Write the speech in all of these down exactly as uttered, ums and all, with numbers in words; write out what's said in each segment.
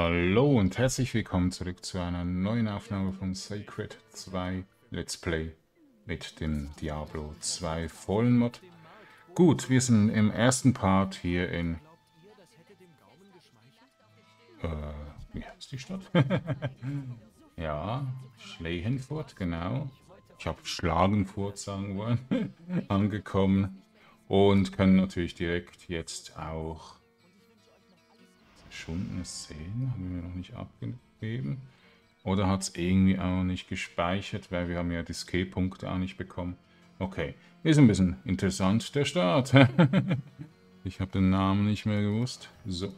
Hallo und herzlich willkommen zurück zu einer neuen Aufnahme von Sacred zwei Let's Play mit dem Diablo zwei vollen Mod. Gut, wir sind im ersten Part hier in... Äh, wie heißt die Stadt? Ja, Schlehenfurt, genau. Ich habe Schlagenfurt sagen wollen, angekommen und können natürlich direkt jetzt auch Stunden sehen, haben wir noch nicht abgegeben. Oder hat es irgendwie auch nicht gespeichert, weil wir haben ja die Escape-Punkte auch nicht bekommen. Okay, ist ein bisschen interessant, der Start. Ich habe den Namen nicht mehr gewusst. So,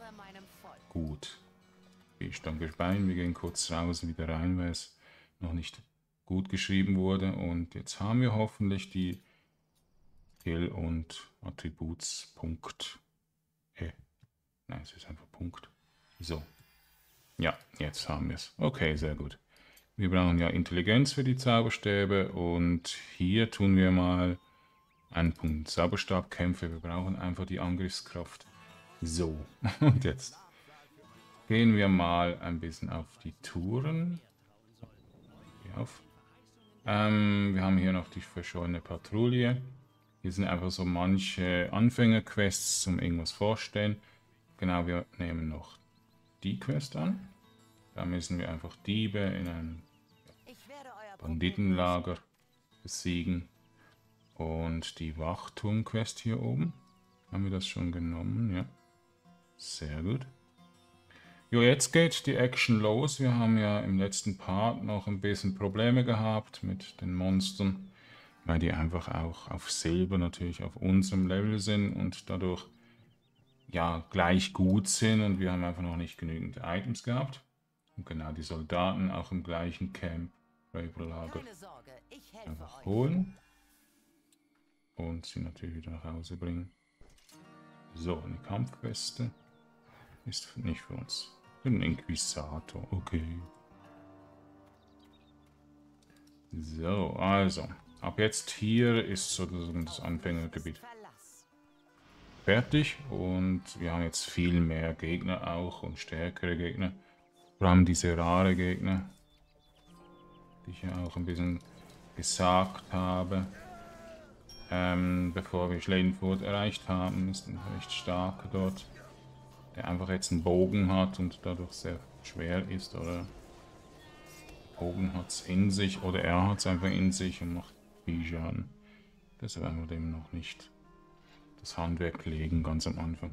gut. Ich dann gespannt, wir gehen kurz raus und wieder rein, weil es noch nicht gut geschrieben wurde. Und jetzt haben wir hoffentlich die Skill- und Attributspunkt. Äh, nein, es ist einfach Punkt. So. Ja, jetzt haben wir es. Okay, sehr gut. Wir brauchen ja Intelligenz für die Zauberstäbe und hier tun wir mal einen Punkt Zauberstabkämpfe. Wir brauchen einfach die Angriffskraft. So, und jetzt gehen wir mal ein bisschen auf die Touren. Auf. Ähm, wir haben hier noch die verschollene Patrouille. Hier sind einfach so manche Anfängerquests zum irgendwas vorstellen. Genau, wir nehmen noch die Quest an. Da müssen wir einfach Diebe in einem Banditenlager besiegen. Und die Wachturm-Quest hier oben. Haben wir das schon genommen? Ja. Sehr gut. Jo, jetzt geht die Action los. Wir haben ja im letzten Part noch ein bisschen Probleme gehabt mit den Monstern, weil die einfach auch auf Silber natürlich auf unserem Level sind und dadurch ja gleich gut sind und wir haben einfach noch nicht genügend Items gehabt. Und genau die Soldaten auch im gleichen Camp, Lager, einfach holen und sie natürlich wieder nach Hause bringen. So, eine Kampfweste ist nicht für uns. Ein Inquisitor, okay. So, also, ab jetzt hier ist sozusagen das Anfängergebiet fertig und wir haben jetzt viel mehr Gegner auch und stärkere Gegner. Vor allem diese rare Gegner, die ich ja auch ein bisschen gesagt habe. Ähm, bevor wir Schlehenfurt erreicht haben, ist ein recht starker dort, der einfach jetzt einen Bogen hat und dadurch sehr schwer ist, oder Bogen hat es in sich, oder er hat es einfach in sich und macht viel Schaden. Deshalb werden wir dem noch nicht das Handwerk legen, ganz am Anfang.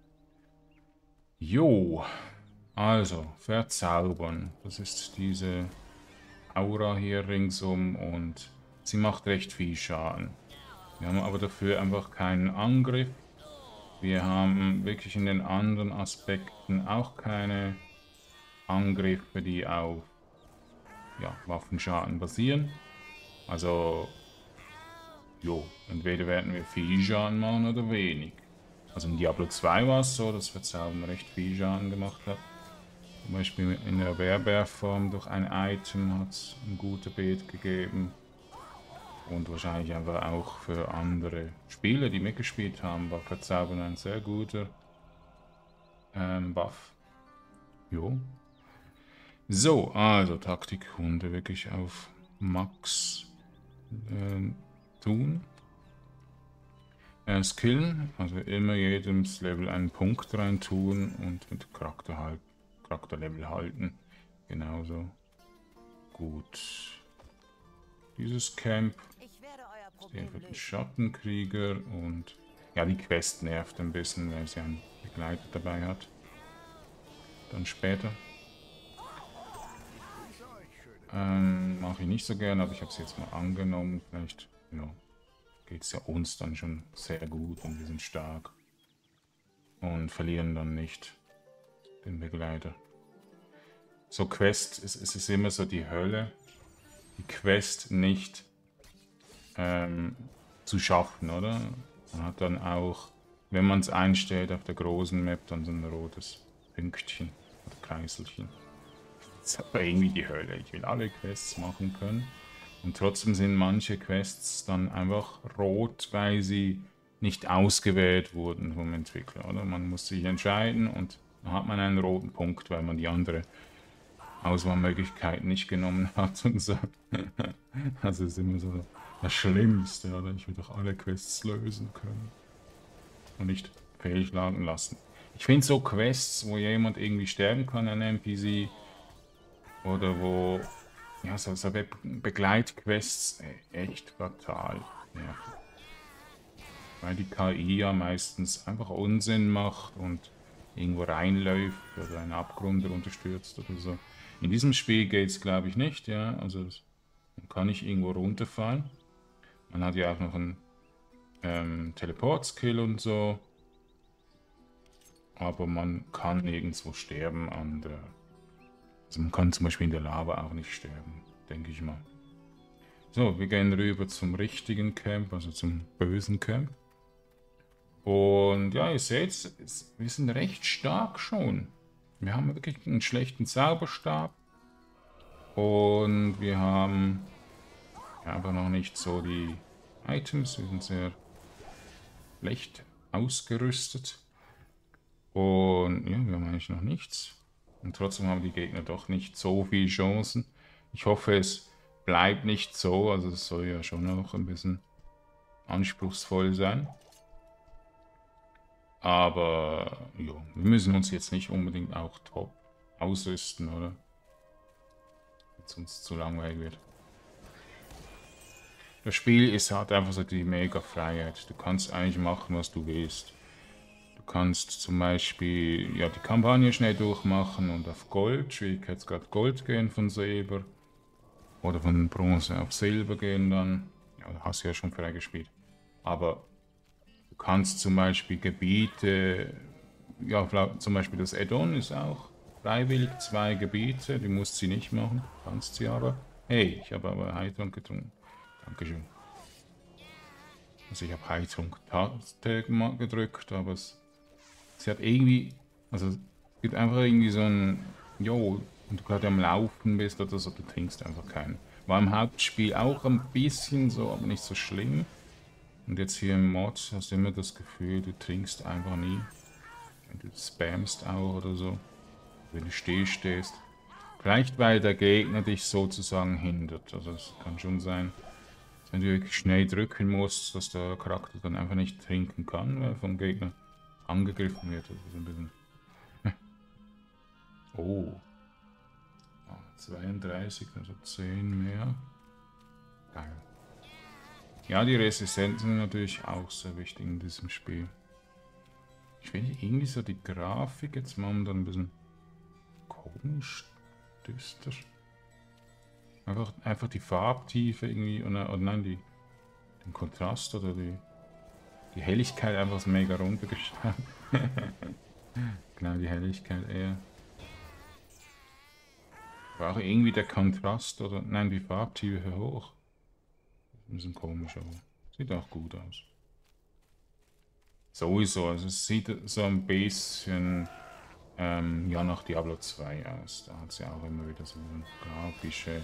Jo, also, verzaubern. Das ist diese Aura hier ringsum und sie macht recht viel Schaden. Wir haben aber dafür einfach keinen Angriff. Wir haben wirklich in den anderen Aspekten auch keine Angriffe, die auf ja, Waffenschaden basieren. Also, jo, entweder werden wir viel Schaden machen oder wenig. Also in Diablo zwei war es so, dass Verzaubern recht viel Schaden gemacht hat. Zum Beispiel in der Werbeerform durch ein Item hat es ein guter Beet gegeben. Und wahrscheinlich einfach auch für andere Spieler, die mitgespielt haben, war Verzaubern ein sehr guter ähm, Buff. Jo. So, also Taktikhunde wirklich auf Max ähm, tun. Äh, Skillen, also immer jedes Level einen Punkt rein tun und mit Charakter halt, Charakterlevel halten. Genauso. Gut. Dieses Camp ist für den Schattenkrieger und ja, die Quest nervt ein bisschen, weil sie einen Begleiter dabei hat. Dann später. Ähm, mache ich nicht so gerne, aber ich habe sie jetzt mal angenommen. Vielleicht ja, geht es ja uns dann schon sehr gut und wir sind stark. Und verlieren dann nicht den Begleiter. So Quest, es, es ist immer so die Hölle, die Quest nicht ähm, zu schaffen, oder? Man hat dann auch, wenn man es einstellt auf der großen Map, dann so ein rotes Pünktchen oder Kreiselchen. Das ist aber irgendwie die Hölle. Ich will alle Quests machen können. Und trotzdem sind manche Quests dann einfach rot, weil sie nicht ausgewählt wurden vom Entwickler, oder? Man muss sich entscheiden und Dann hat man einen roten Punkt, weil man die andere Auswahlmöglichkeit nicht genommen hat und so. Also ist immer so das Schlimmste, oder? Ich will doch alle Quests lösen können. Und nicht fehlschlagen lassen. Ich finde so Quests, wo jemand irgendwie sterben kann, ein N P C, oder wo, ja, so, so Be Begleitquests, echt fatal. Ja. Weil die K I ja meistens einfach Unsinn macht und irgendwo reinläuft oder einen Abgrund darunter stürzt oder so. In diesem Spiel geht es, glaube ich, nicht, ja. Also man kann nicht irgendwo runterfallen. Man hat ja auch noch einen ähm, Teleport-Skill und so. Aber man kann nirgendwo sterben an der... Also man kann zum Beispiel in der Lava auch nicht sterben, denke ich mal. So, wir gehen rüber zum richtigen Camp, also zum bösen Camp. Und ja, ihr seht, wir sind recht stark schon. Wir haben wirklich einen schlechten Zauberstab. Und wir haben ja, aber noch nicht so die Items. Wir sind sehr schlecht ausgerüstet. Und ja, wir haben eigentlich noch nichts. Und trotzdem haben die Gegner doch nicht so viele Chancen. Ich hoffe, es bleibt nicht so. Also es soll ja schon noch ein bisschen anspruchsvoll sein. Aber ja, wir müssen uns jetzt nicht unbedingt auch top ausrüsten, oder? Wenn es uns zu langweilig wird. Das Spiel ist halt einfach so die mega Freiheit. Du kannst eigentlich machen, was du willst. Du kannst zum Beispiel ja, die Kampagne schnell durchmachen und auf Gold, Schwierigkeitsgrad Gold gehen von Silber. Oder von Bronze auf Silber gehen dann. Ja, hast du ja schon freigespielt. Aber du kannst zum Beispiel Gebiete, ja, zum Beispiel das Add-on ist auch freiwillig, zwei Gebiete, du musst sie nicht machen, kannst sie aber. Hey, ich habe aber Heiltrunk getrunken. Dankeschön. Also ich habe Heiltrunk-Taste gedrückt, aber es, sie hat irgendwie, also es gibt einfach irgendwie so ein, jo, und du gerade am Laufen bist oder so, du trinkst einfach keinen. War im Hauptspiel auch ein bisschen so, aber nicht so schlimm. Und jetzt hier im Mod hast du immer das Gefühl, du trinkst einfach nie. Du spammst auch oder so, wenn du still stehst. Vielleicht weil der Gegner dich sozusagen hindert. Also es kann schon sein, dass wenn du wirklich schnell drücken musst, dass der Charakter dann einfach nicht trinken kann, weil vom Gegner angegriffen wird. Also ein bisschen. Oh. zweiunddreißig, also zehn mehr. Geil. Ja, die Resistenzen sind natürlich auch sehr wichtig in diesem Spiel. Ich finde irgendwie so die Grafik jetzt momentan ein bisschen komisch, düster. Einfach, einfach die Farbtiefe irgendwie, oder, oder nein, die, den Kontrast oder die, die Helligkeit einfach so mega runtergestellt. Genau, die Helligkeit eher. War auch irgendwie der Kontrast oder, nein, die Farbtiefe hoch. Ein bisschen komisch, aber sieht auch gut aus. Sowieso, also es sieht so ein bisschen ähm, ja nach Diablo zwei aus. Da hat es ja auch immer wieder so grafische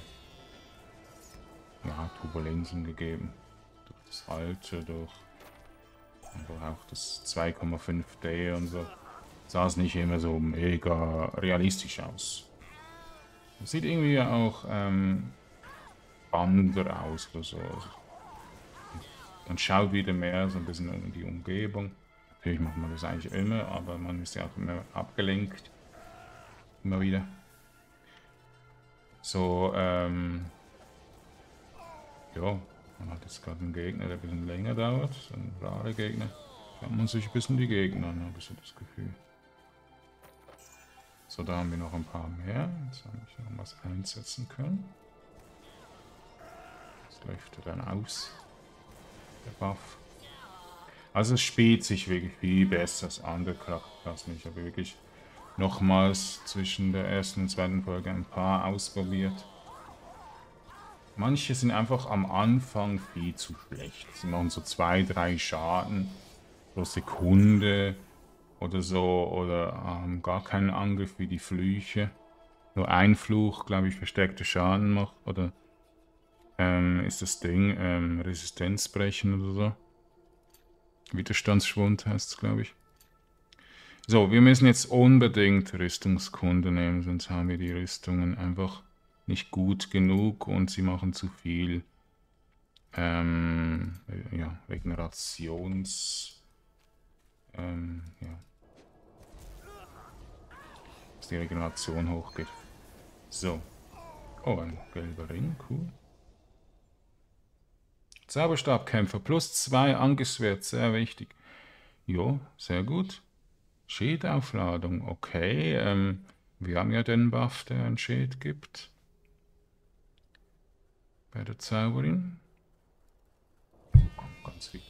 ja, Turbulenzen gegeben. Durch das Alte, durch einfach auch das zwei Komma fünf D und so. Sah es nicht immer so mega realistisch aus. Es sieht irgendwie auch ähm, spannender aus oder so. Man schaut wieder mehr so ein bisschen in die Umgebung. Natürlich macht man das eigentlich immer, aber man ist ja auch immer abgelenkt. Immer wieder. So, ähm... ja, man hat jetzt gerade einen Gegner, der ein bisschen länger dauert. So ein rarer Gegner. Schaut man sich ein bisschen die Gegner an, habe ich so das Gefühl. So, da haben wir noch ein paar mehr. Jetzt habe ich noch was einsetzen können. Das läuft er dann aus. Der Buff. Also es spielt sich wirklich viel besser als andere Charakterklassen. Ich habe wirklich nochmals zwischen der ersten und zweiten Folge ein paar ausprobiert. Manche sind einfach am Anfang viel zu schlecht. Sie machen so zwei, drei Schaden pro Sekunde oder so. Oder haben gar keinen Angriff wie die Flüche. Nur ein Fluch, glaube ich, verstärkte Schaden macht. Oder ähm, ist das Ding ähm, Resistenzbrechen oder so. Widerstandsschwund heißt es, glaube ich. So, wir müssen jetzt unbedingt Rüstungskunde nehmen, sonst haben wir die Rüstungen einfach nicht gut genug und sie machen zu viel ähm, ja, Regenerations... Ähm, ja. Dass die Regeneration hochgeht. So. Oh, ein gelber Ring, cool. Zauberstabkämpfer, plus zwei Angriffswert, sehr wichtig. Jo, sehr gut. Schildaufladung, okay. Ähm, wir haben ja den Buff, der ein Schild gibt. Bei der Zauberin. Oh, ganz viel.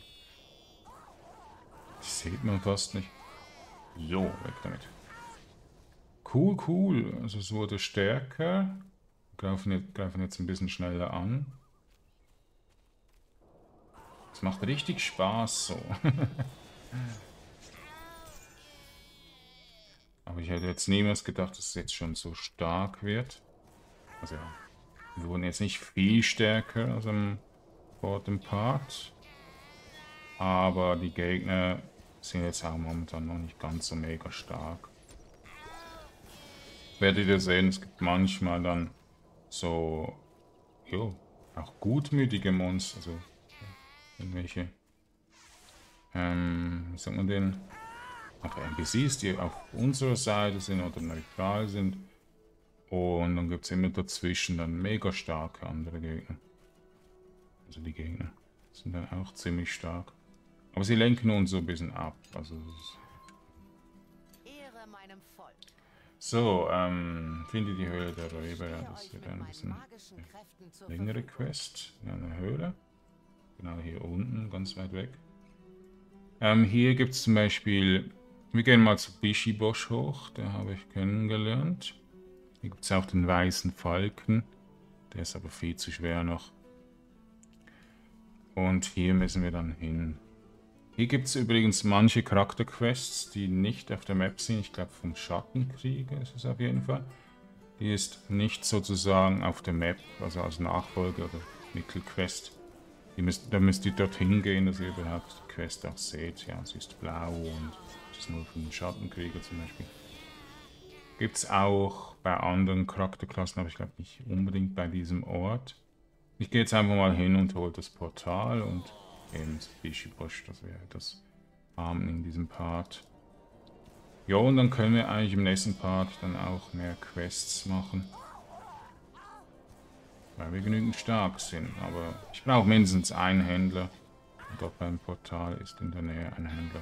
Das sieht man fast nicht. So, weg damit. Cool, cool. Also es wurde stärker. Greifen jetzt, greifen jetzt ein bisschen schneller an. Es macht richtig Spaß so. Aber ich hätte jetzt niemals gedacht, dass es jetzt schon so stark wird. Also ja, wir wurden jetzt nicht viel stärker als am vorigen Part. Aber die Gegner sind jetzt auch momentan noch nicht ganz so mega stark. Werdet ihr sehen, es gibt manchmal dann so, jo, auch gutmütige Monster, also irgendwelche, ähm, wie sagt man denn, auch N P Cs, die auf unserer Seite sind oder neutral sind. Und dann gibt es immer dazwischen dann mega starke andere Gegner. Also die Gegner sind dann auch ziemlich stark. Aber sie lenken uns so ein bisschen ab. Also so, ähm, finde die Höhle der Räuber. Ja, das wird ein bisschen ja, längere Quest. In einer Höhle. Genau hier unten, ganz weit weg. Ähm, hier gibt es zum Beispiel, wir gehen mal zu Bishibosh hoch, der habe ich kennengelernt. Hier gibt es auch den weißen Falken, der ist aber viel zu schwer noch. Und hier müssen wir dann hin. Hier gibt es übrigens manche Charakterquests, die nicht auf der Map sind. Ich glaube vom Schattenkrieger ist es auf jeden Fall. Die ist nicht sozusagen auf der Map, also als Nachfolger oder Mittelquest. Die müsst, da müsst ihr dorthin gehen, dass ihr überhaupt die Quest auch seht. Ja, sie ist blau und das ist nur für den Schattenkrieger zum Beispiel. Gibt es auch bei anderen Charakterklassen, aber ich glaube nicht unbedingt bei diesem Ort. Ich gehe jetzt einfach mal hin und hole das Portal und eben Bishibosh, das wäre das Farmen in diesem Part. Ja, und dann können wir eigentlich im nächsten Part dann auch mehr Quests machen. Weil wir genügend stark sind, aber ich brauche mindestens einen Händler. Und dort beim Portal ist in der Nähe ein Händler.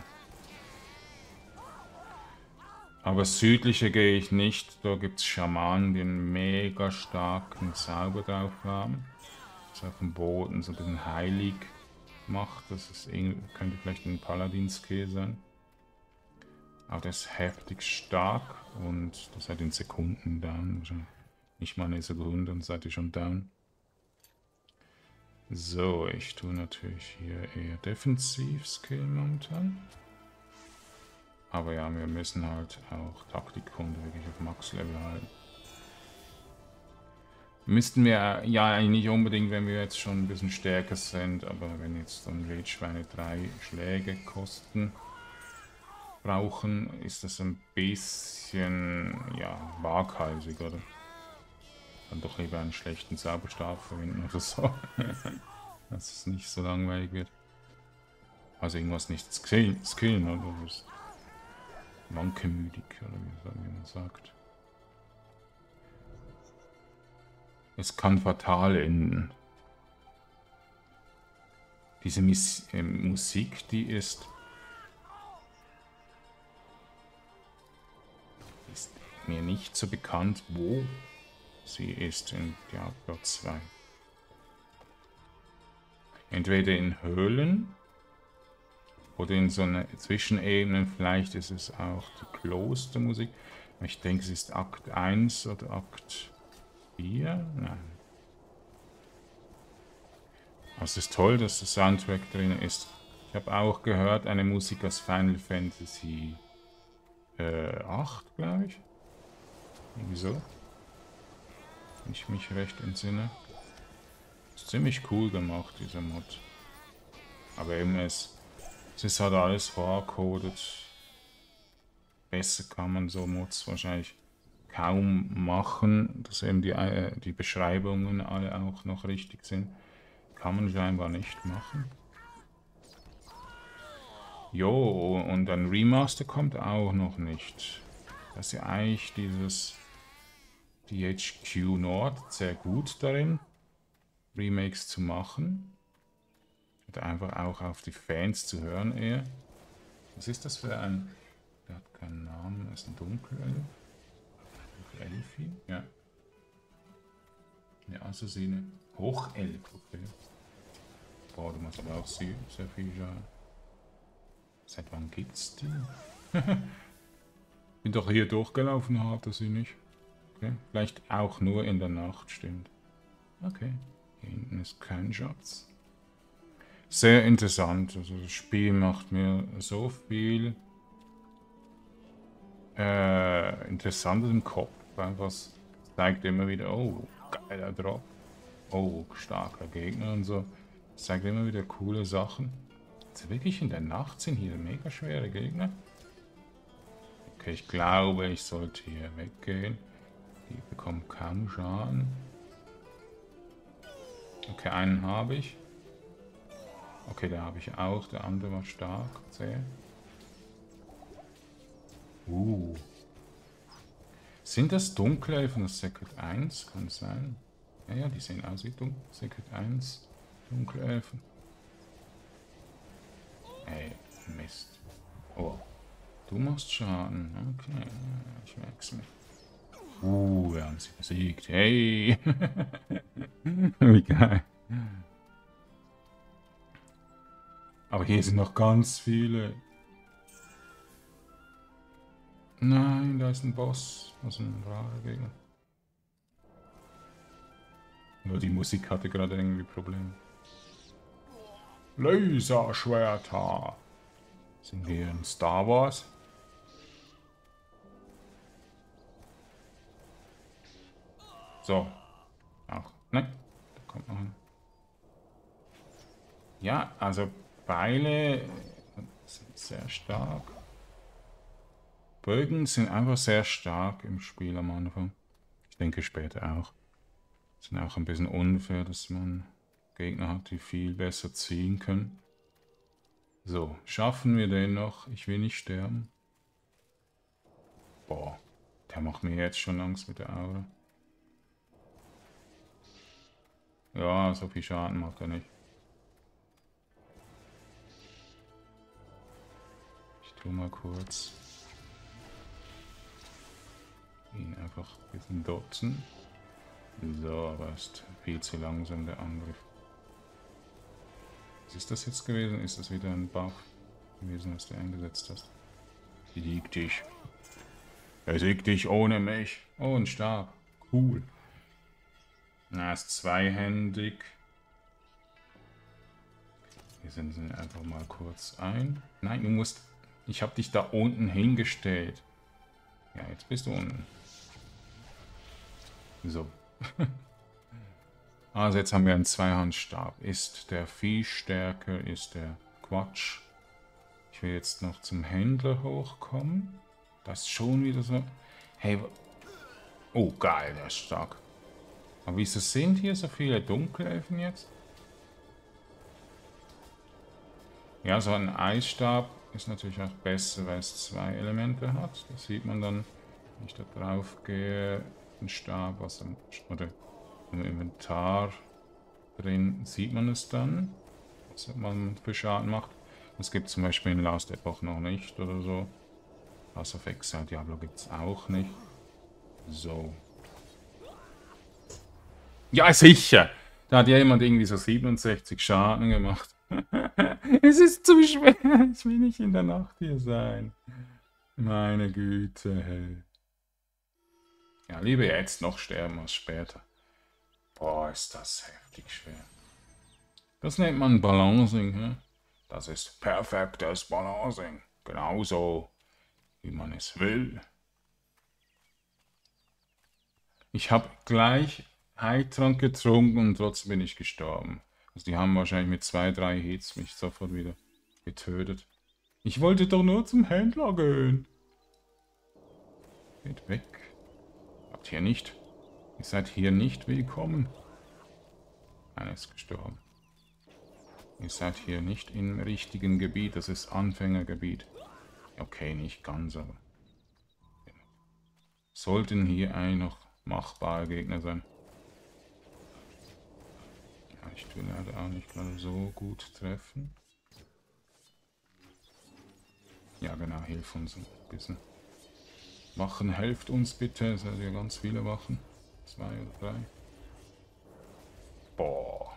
Aber südlicher gehe ich nicht, da gibt es Schamanen, die einen mega starken Zauber drauf haben. Das auf dem Boden so ein bisschen heilig macht. Das ist, könnte vielleicht ein Paladin-Skill sein. Aber der ist heftig stark und das hat in Sekunden down. Nicht mal eine Sekunde, dann seid ihr schon down. So, ich tue natürlich hier eher Defensiv-Skill momentan. Aber ja, wir müssen halt auch Taktikkunde wirklich auf Max-Level halten. Müssten wir ja eigentlich nicht unbedingt, wenn wir jetzt schon ein bisschen stärker sind, aber wenn jetzt dann Wildschweine drei Schläge kosten, brauchen, ist das ein bisschen, ja, waghalsig, oder? Dann doch lieber einen schlechten Zauberstab verwenden oder so, dass es nicht so langweilig wird. Also irgendwas nicht skillen, skillen oder? Wankemüdig, oder wie man sagt. Es kann fatal enden. Diese Mis äh, Musik, die ist, ist mir nicht so bekannt, wo sie ist in Diablo zwei. Entweder in Höhlen oder in so einer Zwischenebene, vielleicht ist es auch die Klostermusik. Ich denke, es ist Akt eins oder Akt vier? Nein. Also es ist toll, dass der Soundtrack drin ist. Ich habe auch gehört, eine Musik aus Final Fantasy äh, acht, glaube ich. Irgendwie so. Wenn ich mich recht entsinne. Ist ziemlich cool gemacht, dieser Mod. Aber eben, es, es ist halt alles vorcoded. besser kann man so Mods wahrscheinlich kaum machen, dass eben die, äh, die Beschreibungen alle auch noch richtig sind. Kann man scheinbar nicht machen. Jo, und ein Remaster kommt auch noch nicht. Das ist ja eigentlich dieses D H Q Nord sehr gut darin, Remakes zu machen. Oder einfach auch auf die Fans zu hören eher. Was ist das für ein... Der hat keinen Namen, er ist ein Dunkelelf. Dunkelelfi? Ja. Eine Assassine. Hochelf, okay. Boah, du machst aber auch sehr, sehr viel Schaden. Seit wann gibt's die? Bin doch hier durchgelaufen, hatte sie nicht. Okay. Vielleicht auch nur in der Nacht, stimmt. Okay. Hier hinten ist kein Schatz. Sehr interessant. Also das Spiel macht mir so viel äh, Interessantes im Kopf. Einfach es zeigt immer wieder, oh, geiler Drop. Oh, starker Gegner und so. Es zeigt immer wieder coole Sachen. Also wirklich in der Nacht sind hier mega schwere Gegner. Okay, ich glaube, ich sollte hier weggehen. Die bekommen kaum Schaden. Okay, einen habe ich. Okay, da habe ich auch. Der andere war stark. Zäh. Uh. Sind das Dunkelelfen aus Secret eins? Kann es sein? Ja, ja, die sehen aus wie Dun Secret eins. Dunkelelfen. Ey, Mist. Oh. Du machst Schaden. Okay, ich merk's mir. Uh, wir haben sie besiegt. Hey! Wie geil. Aber hier sind noch ganz viele. Nein, da ist ein Boss. Das ist ein rarer Gegner. Nur die Musik hatte gerade irgendwie Probleme. Laserschwerter. Sind wir in Star Wars? So. Auch. Nein. Da kommt noch ein. Ja, also Beile sind sehr stark. Bögen sind einfach sehr stark im Spiel am Anfang. Ich denke später auch. Sind auch ein bisschen unfair, dass man Gegner hat, die viel besser ziehen können. So, schaffen wir den noch? Ich will nicht sterben. Boah, der macht mir jetzt schon Angst mit der Aura. Ja, so viel Schaden macht er nicht. Ich tue mal kurz ihn einfach ein bisschen dotzen. So, aber ist viel zu langsam der Angriff. Was ist das jetzt gewesen? Ist das wieder ein Buff gewesen, was du eingesetzt hast? Sieg dich. Er siegt dich ohne mich. Oh, ein Stab. Cool. Na, er ist zweihändig. Wir setzen ihn einfach mal kurz ein. Nein, du musst... Ich habe dich da unten hingestellt. Ja, jetzt bist du unten. So. Also jetzt haben wir einen Zweihandstab. Ist der viel stärker? Ist der Quatsch? Ich will jetzt noch zum Händler hochkommen. Das ist schon wieder so... Hey, oh geil, der ist stark. Aber wieso sind hier so viele Dunkelelfen jetzt? Ja, so ein Eisstab ist natürlich auch besser, weil es zwei Elemente hat. Das sieht man dann, wenn ich da drauf gehe. Ein Stab, was im, oder im Inventar drin, sieht man es dann, was man für Schaden macht. Das gibt es zum Beispiel in Last Epoch noch nicht oder so. Pass of Exile Diablo gibt es auch nicht. So. Ja, sicher! Da hat ja jemand irgendwie so siebenundsechzig Schaden gemacht. Es ist zu schwer. Ich will nicht in der Nacht hier sein. Meine Güte, hey. Ja, lieber jetzt noch sterben als später. Boah, ist das heftig schwer. Das nennt man Balancing, ne? Das ist perfektes Balancing. Genauso, wie man es will. Ich habe gleich Heiltrank getrunken und trotzdem bin ich gestorben. Also die haben wahrscheinlich mit zwei, drei Hits mich sofort wieder getötet. Ich wollte doch nur zum Händler gehen. Geht weg. Habt hier nicht. Ihr seid hier nicht willkommen. Einer ist gestorben. Ihr seid hier nicht im richtigen Gebiet. Das ist Anfängergebiet. Okay, nicht ganz, aber... Sollten hier eigentlich noch machbare Gegner sein. Ja, ich tue leider auch nicht gerade so gut treffen. Ja genau, hilf uns ein bisschen. Wachen, helft uns bitte. Es sind ja ganz viele Wachen. Zwei oder drei. Boah.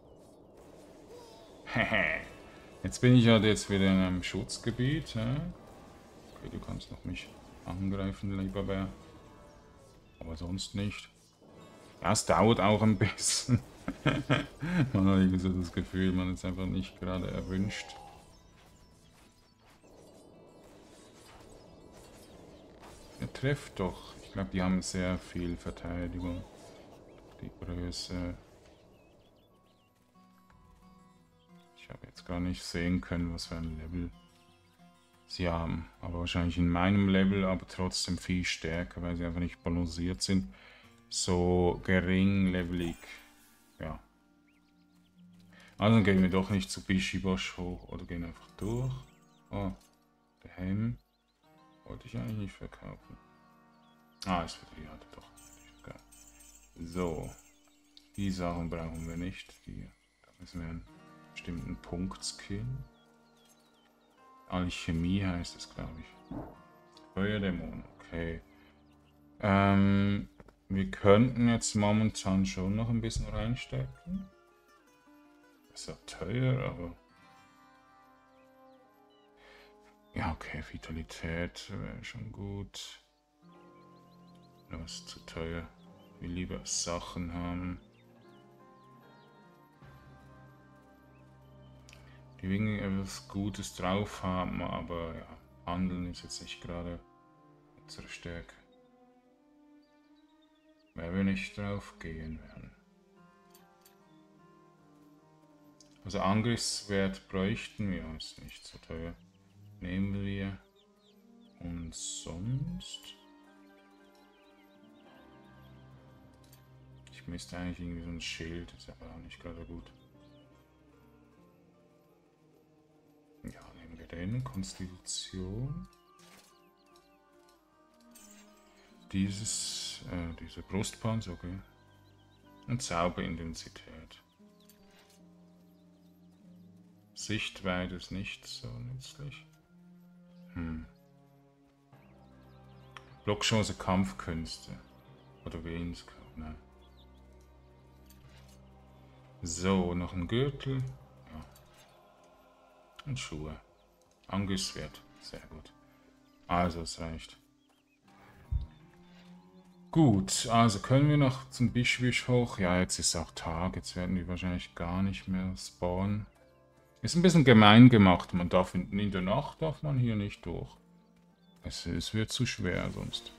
Hehe. Jetzt bin ich halt jetzt wieder in einem Schutzgebiet. Ja? Okay, du kannst noch mich angreifen, lieber Bär. Aber sonst nicht. Ja, es dauert auch ein bisschen. Man hat irgendwie so das Gefühl, man ist einfach nicht gerade erwünscht. Er trifft doch. Ich glaube, die haben sehr viel Verteidigung. Die Größe. Ich habe jetzt gar nicht sehen können, was für ein Level sie haben. Aber wahrscheinlich in meinem Level, aber trotzdem viel stärker, weil sie einfach nicht balanciert sind. So gering levelig. Ja. Also dann gehen wir doch nicht zu Bishibosh hoch oder gehen einfach durch. Oh, der Helm wollte ich eigentlich nicht verkaufen. Ah, es wird ja doch. Okay. So. Die Sachen brauchen wir nicht. Die, da müssen wir einen bestimmten Punkt skillen. Alchemie heißt es, glaube ich. Feuerdämon, okay. Ähm, wir könnten jetzt momentan schon noch ein bisschen reinstecken. Ist ja teuer, aber... Ja, okay, Vitalität wäre schon gut. Das ist zu teuer. Wir lieber Sachen haben. Die wegen etwas Gutes drauf haben, aber ja, Handeln ist jetzt nicht gerade unsere Stärke. Weil wir nicht drauf gehen werden. Also Angriffswert bräuchten wir, ist nicht so teuer. Nehmen wir. Und sonst? Ich müsste eigentlich irgendwie so ein Schild, ist aber auch nicht gerade gut. Ja, nehmen wir den. Konstitution. Dieses, äh, diese Brustpanzer, okay. Und Zauberintensität. Sichtweite ist nicht so nützlich. Hm. Blockchance Kampfkünste. Oder Willenskampf, nein. So, noch ein Gürtel. Ja. Und Schuhe. Angriffswert. Sehr gut. Also, es reicht. Gut, also können wir noch zum Bischwisch hoch. Ja, jetzt ist auch Tag. Jetzt werden die wahrscheinlich gar nicht mehr spawnen. Ist ein bisschen gemein gemacht. Man darf in, in der Nacht darf man hier nicht durch. Es, es wird zu schwer sonst.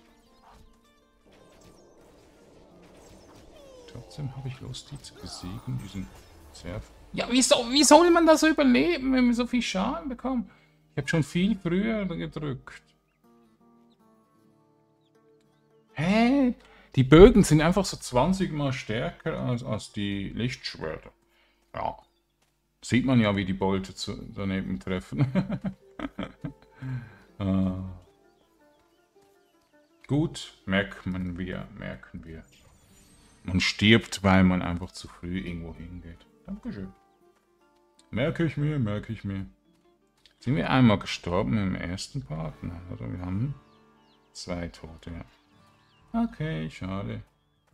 Trotzdem habe ich Lust, die zu besiegen. Die sind sehr... Ja, wie, so, wie soll man das überleben, wenn wir so viel Schaden bekommen? Ich habe schon viel früher gedrückt. Hä? Die Bögen sind einfach so zwanzig mal stärker als, als die Lichtschwerter. Ja. Sieht man ja, wie die Bolte zu, daneben treffen. ah. Gut, merken wir, merken wir. Man stirbt, weil man einfach zu früh irgendwo hingeht. Dankeschön. Merke ich mir, merke ich mir. Sind wir einmal gestorben im ersten Part? Nein, oder? Wir haben zwei Tote, ja. Okay, schade.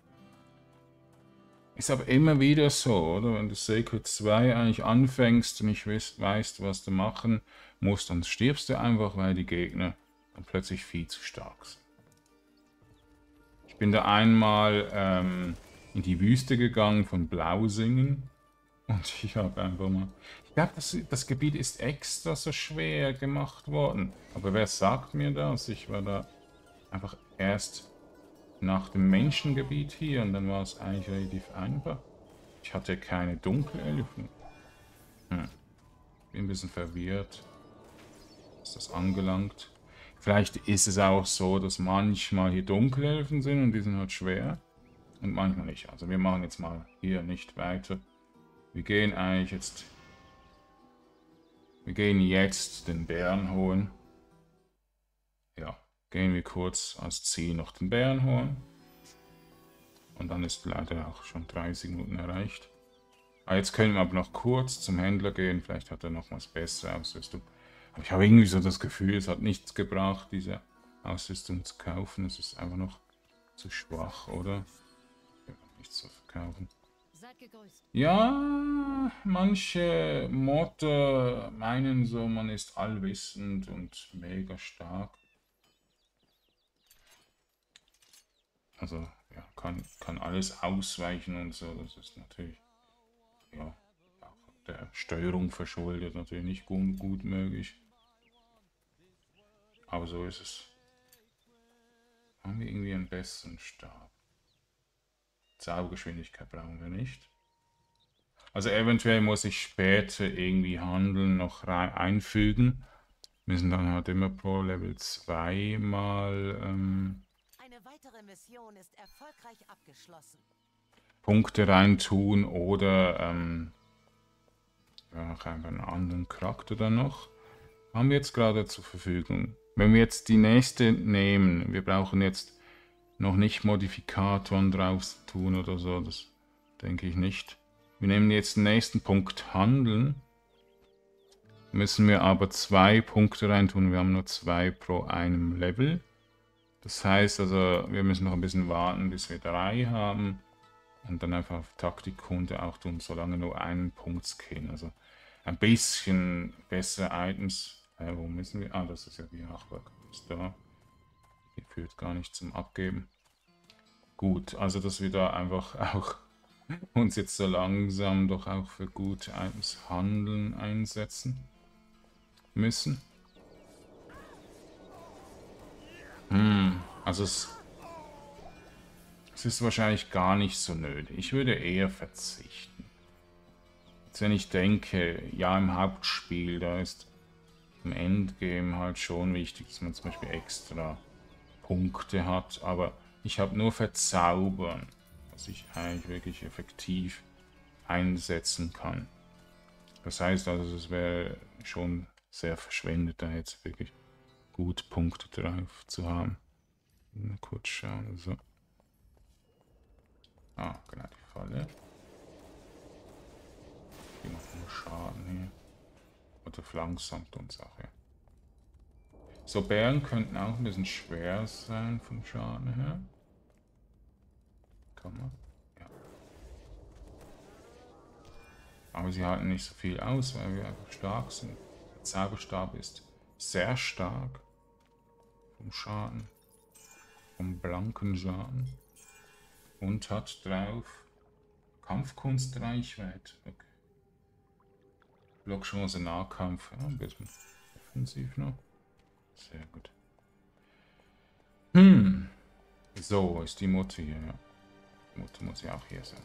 Ist aber immer wieder so, oder? Wenn du Sacred zwei eigentlich anfängst und nicht weißt, weißt, was du machen musst, dann stirbst du einfach, weil die Gegner dann plötzlich viel zu stark sind. Ich bin da einmal ähm, in die Wüste gegangen von Blausingen und ich habe einfach mal... Ich glaube, das, das Gebiet ist extra so schwer gemacht worden. Aber wer sagt mir das? Ich war da einfach erst nach dem Menschengebiet hier und dann war es eigentlich relativ einfach. Ich hatte keine Dunkelelfen. Hm. Bin ein bisschen verwirrt, was das angelangt. Vielleicht ist es auch so, dass manchmal hier Dunkelelfen sind und die sind halt schwer. Und manchmal nicht. Also wir machen jetzt mal hier nicht weiter. Wir gehen eigentlich jetzt... Wir gehen jetzt den Bären holen. Ja, gehen wir kurz als Ziel noch den Bären holen. Und dann ist leider auch schon dreißig Minuten erreicht. Ah, jetzt können wir aber noch kurz zum Händler gehen. Vielleicht hat er noch was bessere Ausrüstung. Aber ich habe irgendwie so das Gefühl, es hat nichts gebracht, diese Ausrüstung zu kaufen. Es ist einfach noch zu schwach, oder? Ja, nichts zu verkaufen. Ja, manche Modder meinen so, man ist allwissend und mega stark. Also, ja, kann, kann alles ausweichen und so. Das ist natürlich, ja, auch der Steuerung verschuldet, natürlich nicht gut, gut möglich. Aber so ist es. Haben wir irgendwie einen besseren Stab? Zaubergeschwindigkeit brauchen wir nicht. Also eventuell muss ich später irgendwie Handeln noch rein einfügen. Wir müssen dann halt immer pro Level zwei mal ähm, Eine weitere Mission ist erfolgreich abgeschlossen. Punkte reintun oder ähm, ja, einfach einen anderen Charakter dann noch. Haben wir jetzt gerade zur Verfügung. Wenn wir jetzt die nächste nehmen, wir brauchen jetzt noch nicht Modifikatoren drauf tun oder so, das denke ich nicht. Wir nehmen jetzt den nächsten Punkt Handeln. Müssen wir aber zwei Punkte reintun. Wir haben nur zwei pro einem Level. Das heißt also, wir müssen noch ein bisschen warten, bis wir drei haben. Und dann einfach auf Taktikkunde auch tun, solange nur einen Punkt skillen. Also ein bisschen bessere Items. Äh, wo müssen wir? Ah, das ist ja die Nachwerk. Ist da. Die führt gar nicht zum Abgeben. Gut, also dass wir da einfach auch uns jetzt so langsam doch auch für gute Items handeln einsetzen müssen. Hm, also es, es ist wahrscheinlich gar nicht so nötig. Ich würde eher verzichten. Jetzt wenn ich denke, ja im Hauptspiel, da ist im Endgame halt schon wichtig, dass man zum Beispiel extra Punkte hat, aber ich habe nur Verzaubern, was ich eigentlich wirklich effektiv einsetzen kann. Das heißt also, es wäre schon sehr verschwendet, da jetzt wirklich gut Punkte drauf zu haben. Mal kurz schauen. So. Ah, genau die Falle. Die macht nur Schaden hier. Oder verlangsamt uns auch, ja. So, Bären könnten auch ein bisschen schwer sein vom Schaden her. Kann man. Ja. Aber sie halten nicht so viel aus, weil wir einfach stark sind. Der Zauberstab ist sehr stark vom Schaden. Vom blanken Schaden. Und hat drauf Kampfkunst Reichweite. Okay. Blockchance Nahkampf. Ja, ein bisschen offensiv noch. Sehr gut. Hm. So, ist die Mutter hier, ja. Die Mutter muss ja auch hier sein.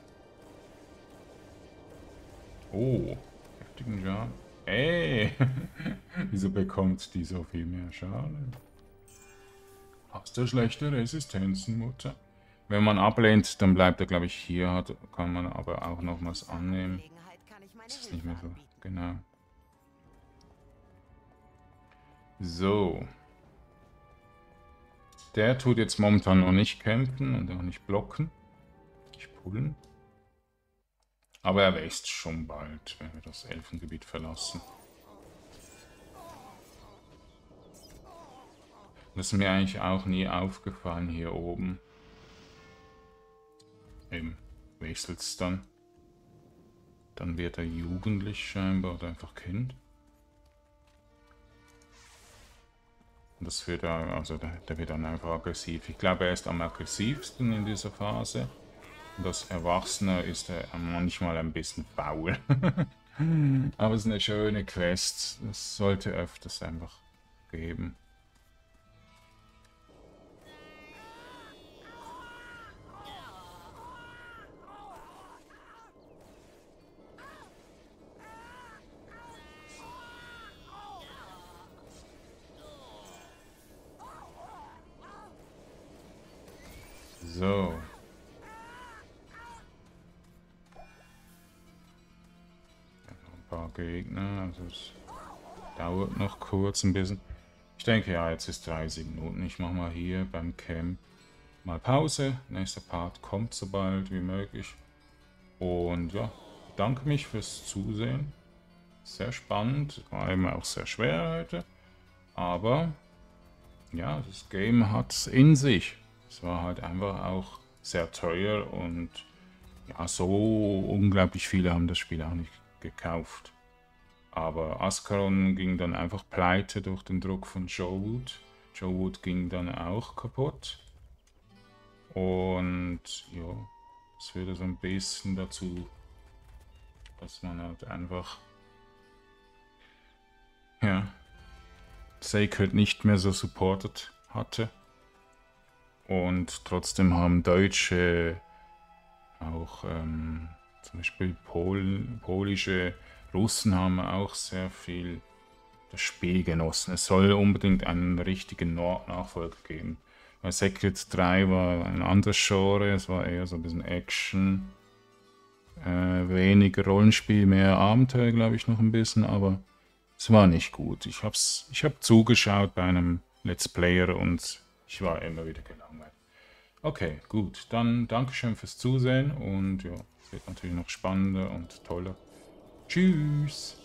Oh, heftigen Schaden. Ey! Wieso bekommt die so viel mehr Schaden? Hast du schlechte Resistenzen, Mutter? Wenn man ablehnt, dann bleibt er, glaube ich, hier. Hat, kann man aber auch noch was annehmen. Das ist nicht mehr so. Genau. So. Der tut jetzt momentan noch nicht kämpfen und auch nicht blocken. Nicht pullen. Aber er wächst schon bald, wenn wir das Elfengebiet verlassen. Das ist mir eigentlich auch nie aufgefallen hier oben. Eben, wechselt es dann. Dann wird er jugendlich scheinbar oder einfach Kind. Und das wird er, also der, der wird dann einfach aggressiv. Ich glaube, er ist am aggressivsten in dieser Phase. Und als Erwachsener ist er manchmal ein bisschen faul. Aber es ist eine schöne Quest. Das sollte öfters einfach geben. So. Ein paar Gegner, also es dauert noch kurz ein bisschen. Ich denke, ja, jetzt ist dreißig Minuten. Ich mache mal hier beim Camp mal Pause. Nächster Part kommt so bald wie möglich. Und ja, bedanke mich fürs Zusehen. Sehr spannend, war eben auch sehr schwer heute. Aber ja, das Game hat es in sich. Es war halt einfach auch sehr teuer und ja, so unglaublich viele haben das Spiel auch nicht gekauft. Aber Ascaron ging dann einfach pleite durch den Druck von Joe Wood. Joe Wood ging dann auch kaputt. Und ja, das führte so ein bisschen dazu, dass man halt einfach ja, Sacred nicht mehr so supported hatte. Und trotzdem haben Deutsche, auch ähm, zum Beispiel Pol polische Russen haben auch sehr viel das Spiel genossen. Es soll unbedingt einen richtigen Nachfolger geben. Weil Sacred drei war ein anderes Genre, es war eher so ein bisschen Action, äh, weniger Rollenspiel, mehr Abenteuer, glaube ich, noch ein bisschen, aber es war nicht gut. Ich habe ich hab zugeschaut bei einem Let's Player und ich war immer wieder gelangweilt. Okay, gut. Dann Dankeschön fürs Zusehen und ja, es wird natürlich noch spannender und toller. Tschüss!